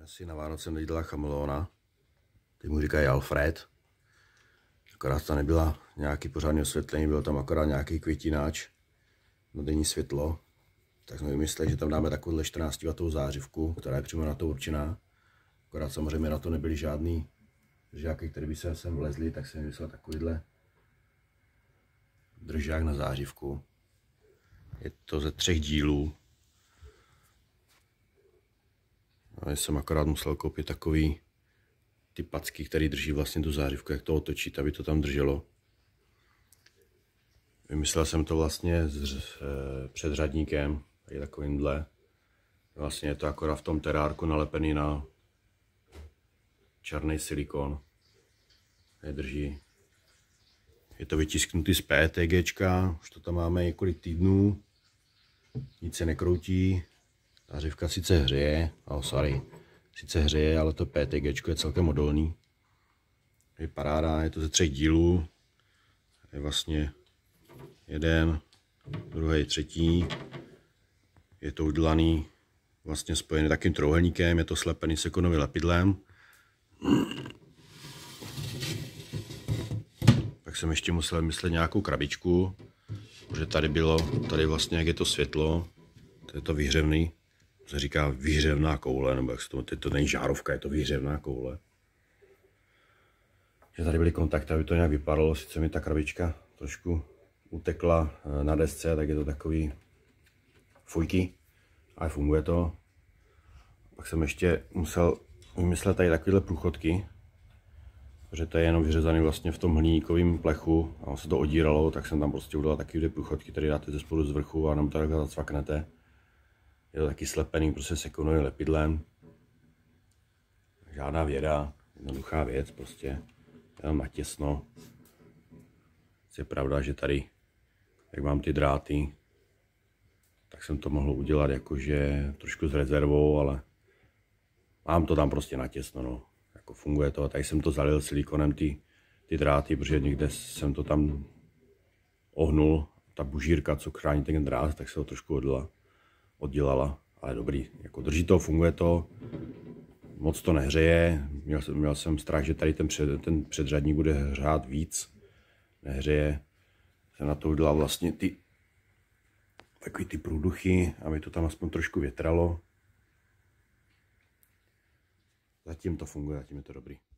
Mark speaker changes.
Speaker 1: Já si na Vánoce dělala chameleona, teď mu říkají Alfred, akorát tam nebyla nějaký pořádný osvětlení, byl tam akorát nějaký květináč na denní světlo, tak jsme vymysleli, že tam dáme takovouhle 14W zářivku, která je přímo na to určená, akorát samozřejmě na to nebyly žádný držáky, které by se sem vlezly, tak jsem vymyslel takovýhle držák na zářivku. Je to ze 3 dílů. A já jsem akorát musel koupit takový ty packy, který drží vlastně tu zářivku, jak to otočit, aby to tam drželo. Vymyslel jsem to vlastně s předřadníkem, tady takovýmhle. Vlastně je to akorát v tom terárku nalepený na černý silikon. Drží. Je to vytisknutý z PETGčka, už to tam máme několik týdnů. Nic se nekroutí. Zářivka sice hřeje, sice hřeje, ale to PETGčko je celkem odolný. Je paráda, je to ze 3 dílů. Je vlastně jeden, druhý, třetí. Je to udělaný, vlastně spojený takým trouhelníkem, je to slepený sikonovým lepidlem. Tak jsem ještě musel vymyslet nějakou krabičku, protože tady vlastně jak je to světlo, to je to výhřevný, se říká výhřevná koule, nebo jak se to není žárovka, je to výhřevná koule. Že tady byly kontakty, aby to nějak vypadalo, sice mi ta krabička trošku utekla na desce, tak je to takový fujky, ale funguje to. Pak jsem ještě musel vymyslet tady takovéhle průchodky, protože to je jenom vyřezaný vlastně v tom hliníkovém plechu a on se to odíralo, tak jsem tam prostě udělal takové průchodky, které dáte ze spodu z vrchu a nám to takhle zacvaknete. Je to taky slepený prostě sikonovým lepidlem. Žádná věda, jednoduchá věc prostě, jenom natěsno. Je pravda, že tady, jak mám ty dráty, tak jsem to mohl udělat jakože trošku s rezervou, ale mám to tam prostě natěsno, no. Jako funguje to. Tady jsem to zalil silikonem ty dráty, protože někde jsem to tam ohnul. Ta bužírka, co chrání ten drát, tak se to trošku oddělala. Ale dobrý, jako drží to, funguje to. Moc to nehřeje. Měl jsem strach, že tady ten předřadník bude hřát víc. Nehřeje. Jsem na to udělal vlastně takový ty průduchy, aby to tam aspoň trošku větralo. Zatím to funguje, zatím je to dobrý.